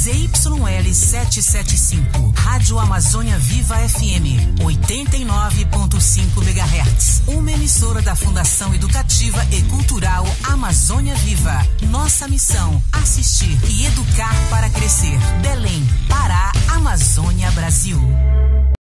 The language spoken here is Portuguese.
ZYL 775, Rádio Amazônia Viva FM, 89.5 MHz. Uma emissora da Fundação Educativa e Cultural Amazônia Viva. Nossa missão: assistir e educar para crescer. Belém, Pará, Amazônia, Brasil.